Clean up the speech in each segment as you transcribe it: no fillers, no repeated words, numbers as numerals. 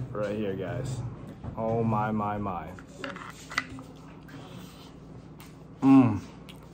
right here, guys. Oh my. Mmm.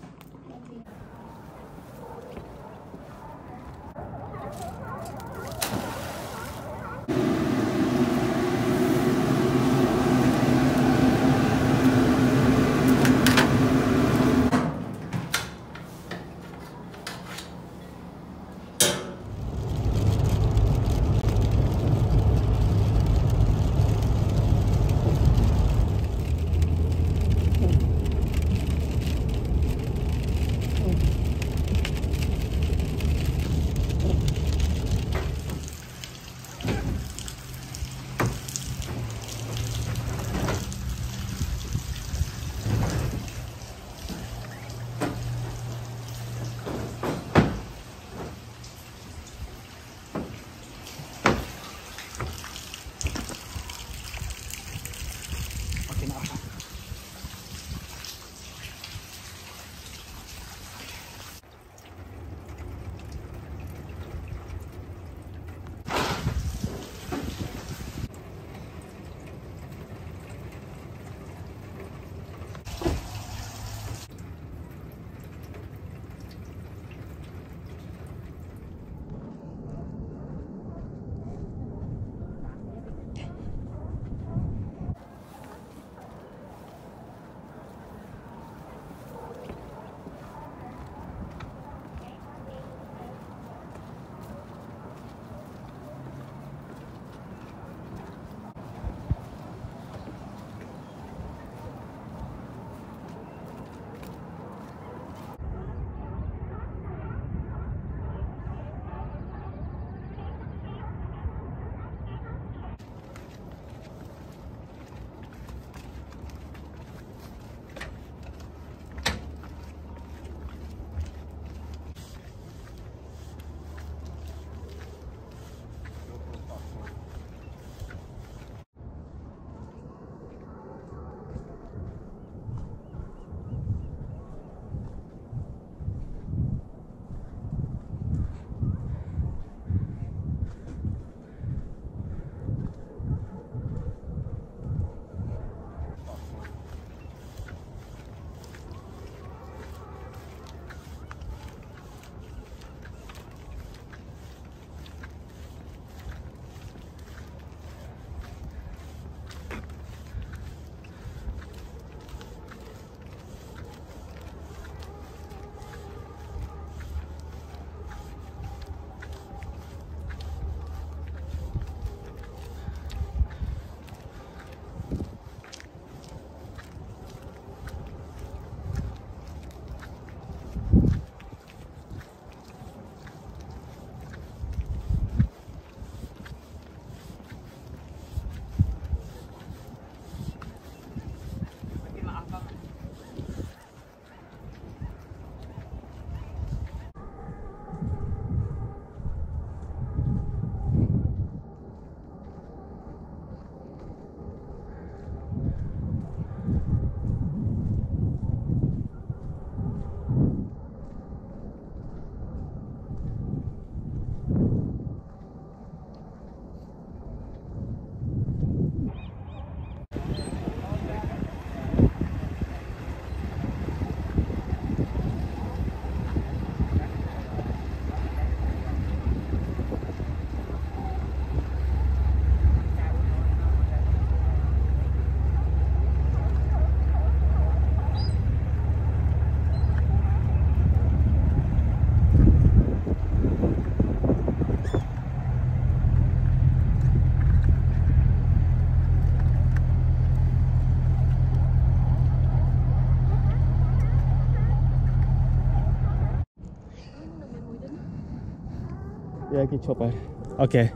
Yeah, I can chop it. Okay.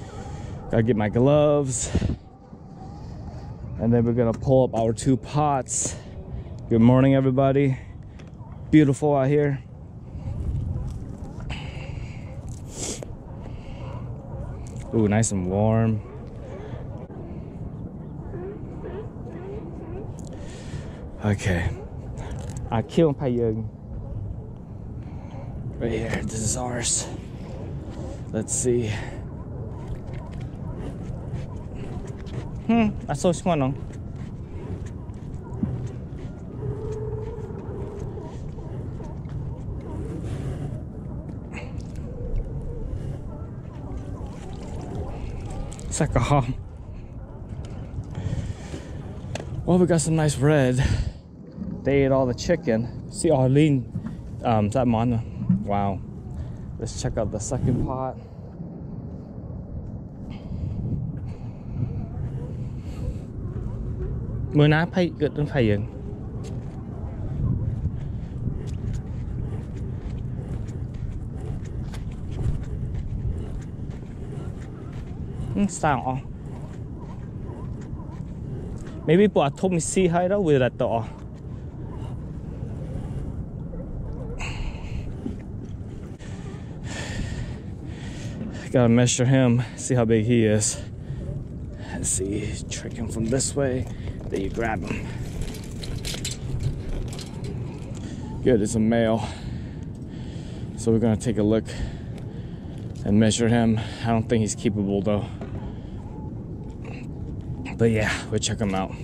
Gotta get my gloves. And then we're gonna pull up our 2 pots. Good morning, everybody. Beautiful out here. Ooh, nice and warm. Okay. I kill Payung. Right here. This is ours. Let's see. I saw one on. It's like a hum. Well, we got some nice red. They ate all the chicken. See, Arlene, that man. Wow. Let's check out the second pot. Mưa ná phải good đến phải dừng. Sao? Maybe people told me see how it with that door. Gotta measure him, see how big he is. Let's see, trick him from this way. Then you grab him. Good, it's a male. So we're gonna take a look and measure him. I don't think he's keepable though. But yeah, we'll check him out.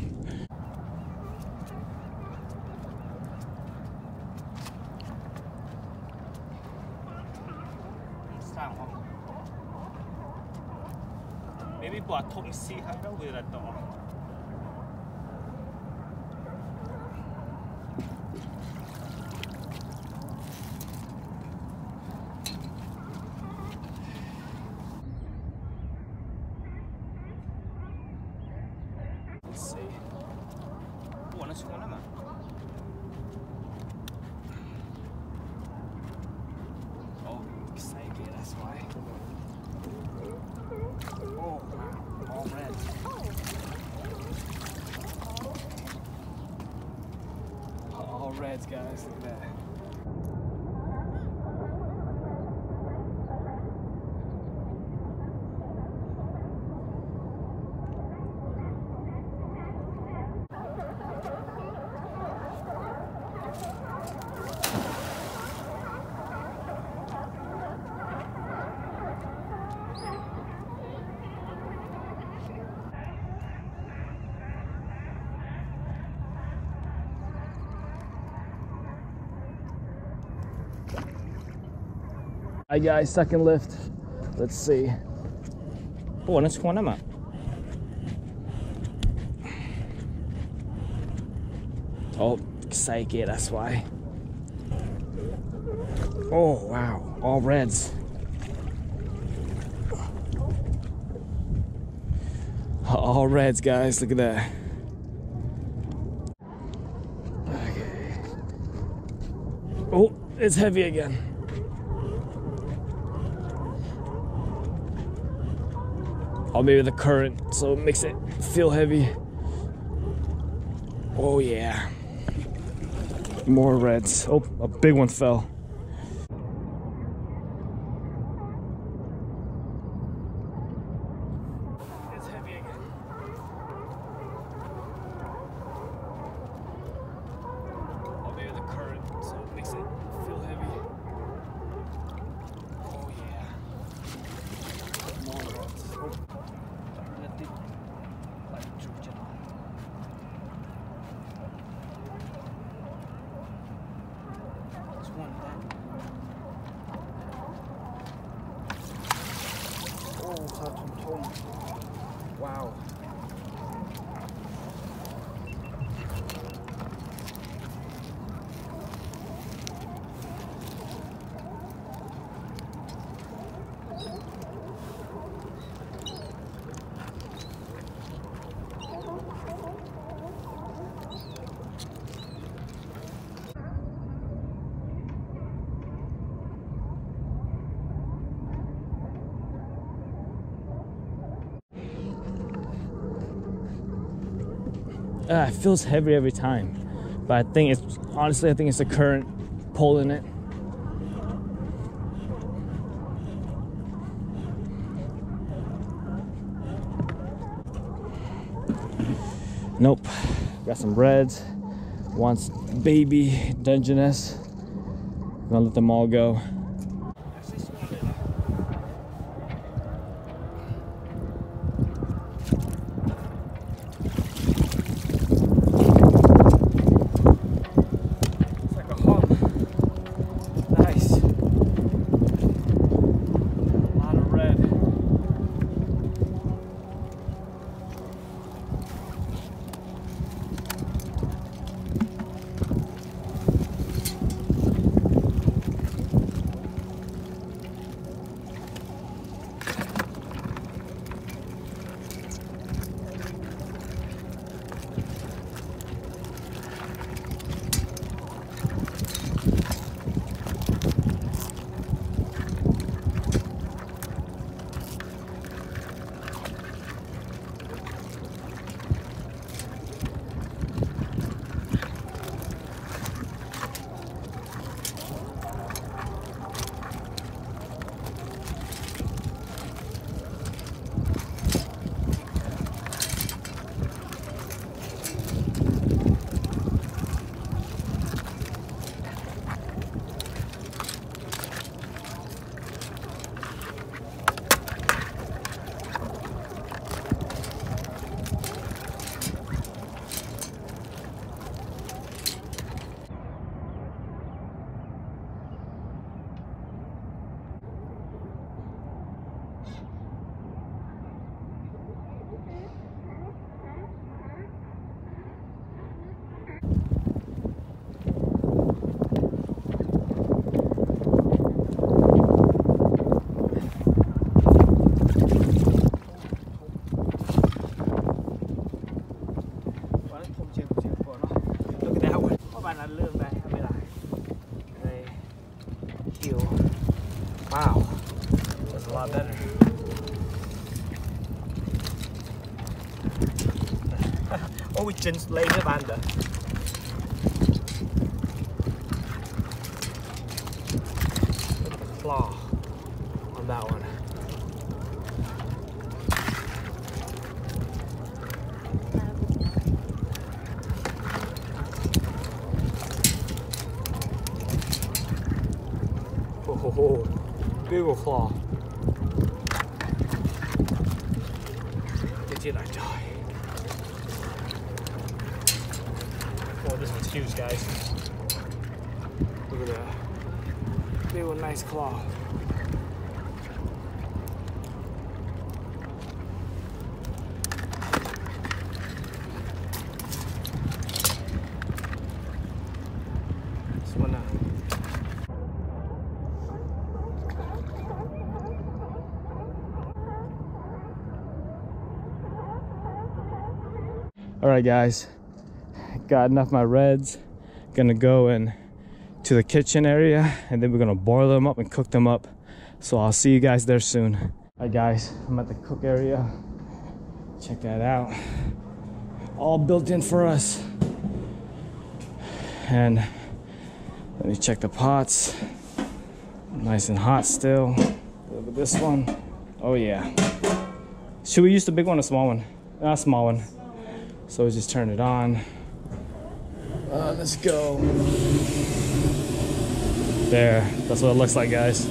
Maybe bỏ thùng xì hay đâu về là to. Let's see. Ủa nó xuống lắm à? Oh, excited, that's why. Oh, wow, all red. All reds, guys, look at that. Alright guys, second lift. Let's see. Oh, that's one naman. Oh, psyche, that's why. Oh wow, all reds. All reds, guys, look at that. Okay. Oh, it's heavy again. Or maybe the current, so it makes it feel heavy. Oh yeah. More reds. Oh, a big one fell. It's heavy again. Or maybe the current, so it makes it feel heavy. Oh yeah. More reds. Oh. Wow. It feels heavy every time, but I think it's honestly, I think it's the current pulling it. Nope. Got some reds. Wants baby Dungeness. Gonna let them all go. Ôi trên lấy các bạn đã. Claw on that one. Oh, beautiful claw. Did I die? Oh, this one's huge, guys. Look at that. Big one, nice claw. This one now. All right, guys, got enough of my reds. Gonna go in to the kitchen area and then we're gonna boil them up and cook them up. So I'll see you guys there soon. All right, guys, I'm at the cook area. Check that out. All built in for us. And let me check the pots. Nice and hot still. Look at this one. Oh yeah. Should we use the big one or small one? Not small one. So we just turn it on. Let's go. There, that's what it looks like, guys.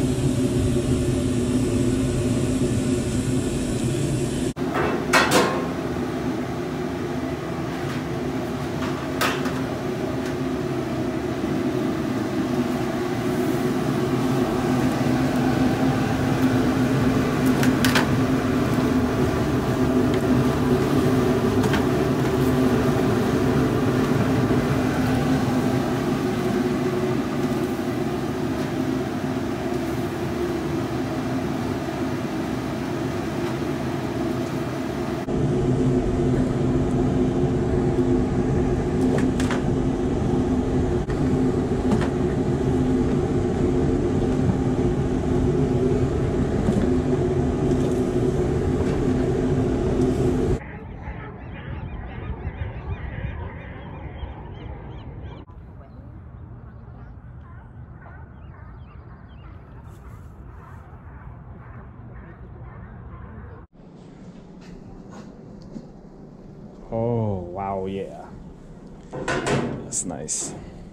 Oh, wow, yeah. That's nice.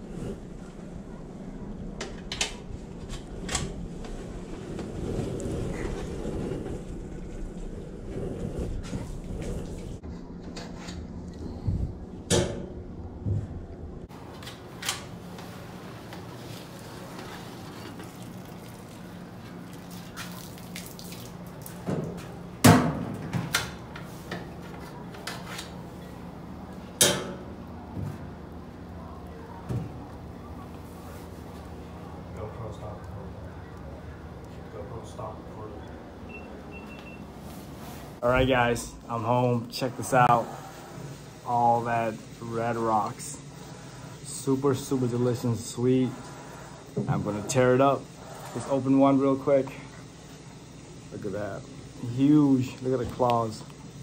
All right, guys, I'm home. Check this out. All that red rocks. Super, super delicious and sweet. I'm gonna tear it up. Just open one real quick. Look at that. Huge. Look at the claws.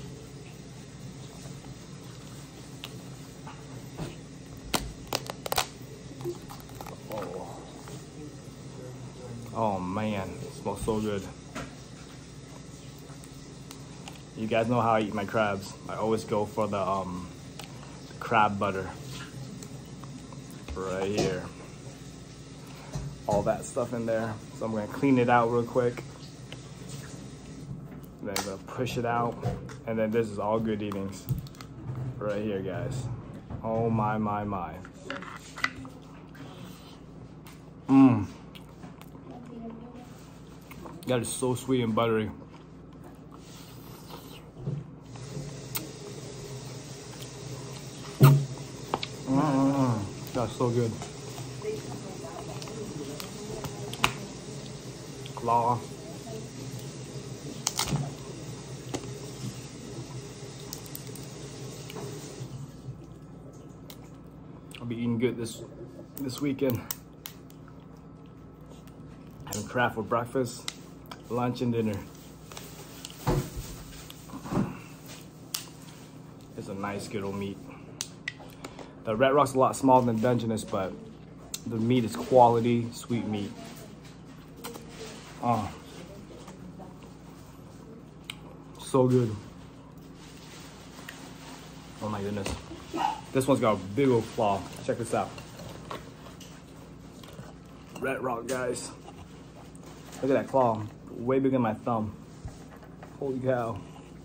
Oh man, it smells so good. You guys know how I eat my crabs. I always go for the crab butter. Right here. All that stuff in there. So I'm gonna clean it out real quick. Then I'm gonna push it out. And then this is all good eatings. Right here, guys. Oh my, my, my. Mmm. That is so sweet and buttery. That's so good. Claw. I'll be eating good this weekend. Having crab for breakfast, lunch, and dinner. It's a nice, good old meat. The Red Rock's a lot smaller than Dungeness, but the meat is quality, sweet meat. Oh, so good. Oh my goodness. This one's got a big old claw. Check this out. Red Rock, guys. Look at that claw. Way bigger than my thumb. Holy cow.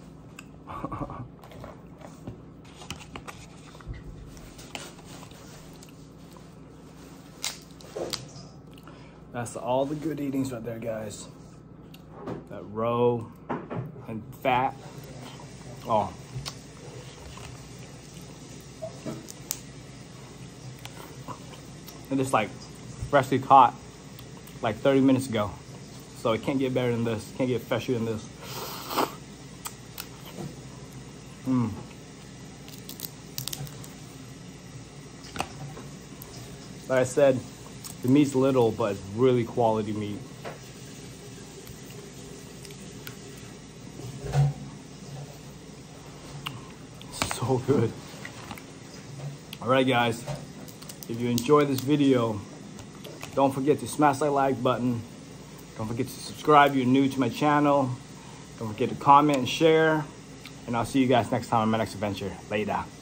That's all the good eatings right there, guys. That roe and fat. Oh. And it's like freshly caught like 30 minutes ago. So it can't get better than this. Can't get fresher than this. Like I said, the meat's little, but it's really quality meat. So good. All right, guys. If you enjoyed this video, don't forget to smash that like button. Don't forget to subscribe if you're new to my channel. Don't forget to comment and share. And I'll see you guys next time on my next adventure. Later.